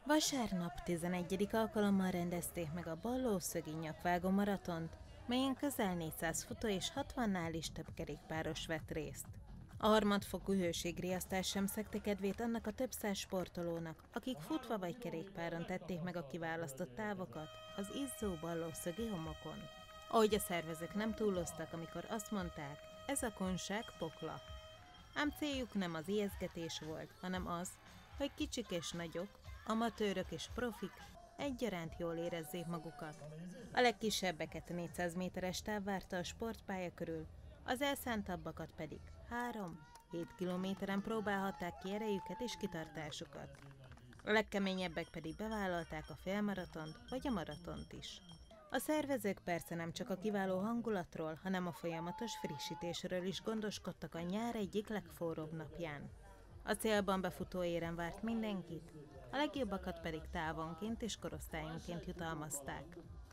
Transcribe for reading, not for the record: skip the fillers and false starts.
Vasárnap 11. alkalommal rendezték meg a Ballószögi nyakvágó maratont, melyen közel 400 futó és 60-nál is több kerékpáros vett részt. A harmadfokú hőségriasztás sem szegte kedvét annak a több száz sportolónak, akik futva vagy kerékpáron tették meg a kiválasztott távokat az izzó ballószögi homokon. Ahogy a szervezők nem túloztak, amikor azt mondták, ez a kunság pokla. Ám céljuk nem az ijesztgetés volt, hanem az, hogy kicsik és nagyok, amatőrök és profik egyaránt jól érezzék magukat. A legkisebbeket 400 méteres táv várta a sportpálya körül, az elszántabbakat pedig 3-7 kilométeren próbálhatták ki erejüket és kitartásukat. A legkeményebbek pedig bevállalták a félmaratont vagy a maratont is. A szervezők persze nem csak a kiváló hangulatról, hanem a folyamatos frissítésről is gondoskodtak a nyár egyik legforróbb napján. A célban befutó éren várt mindenkit, a legjobbakat pedig távonként és korosztályonként jutalmazták.